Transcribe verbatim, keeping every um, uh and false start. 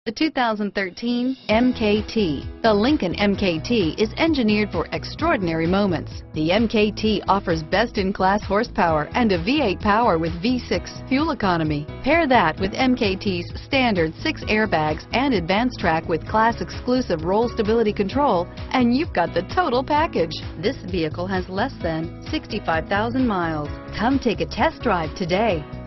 The two thousand thirteen M K T. The Lincoln M K T is engineered for extraordinary moments. The M K T offers best-in-class horsepower and a V eight power with V six fuel economy. Pair that with M K T's standard six airbags and Advanced Track with class-exclusive roll stability control, and you've got the total package. This vehicle has less than sixty-five thousand miles. Come take a test drive today.